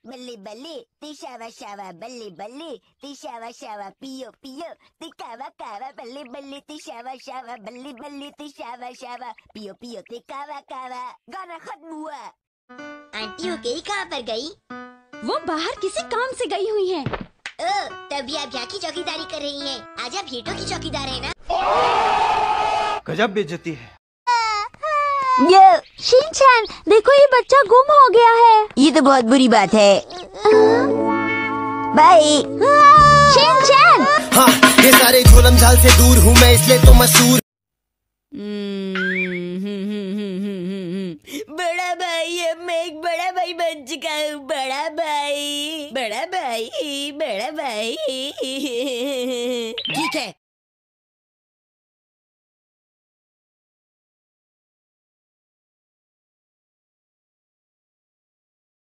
बल्ली बल्ली तिशावा शावा बल्ली बल्ली तिशावा शावा पियो पियो तिकावा कावा बल्ली बल्ली तिशावा शावा बल्ली बल्ली तिशावा शावा पियो पियो तिकावा कावा। गाना खत्म हुआ। आंटी रुकेई कहाँ पर गई? वो बाहर किसी काम से गई हुई हैं। ओ, तभी आप यहाँ की चौकीदारी कर रही हैं। आज आप हीटो की चौकीदार है ना? गजब बेइज्जती है। ये शिनचैन, देखो ये बच्चा गुम हो गया है। ये तो बहुत बुरी बात है। Bye Shinchan. हाँ, ये सारे झोलम झाल से दूर हूँ मैं, इसलिए तो मशहूर। बड़ा भाई, अब मैं एक बड़ा भाई बन चुका हूँ। बड़ा भाई, बड़ा भाई, बड़ा भाई। ठीक है,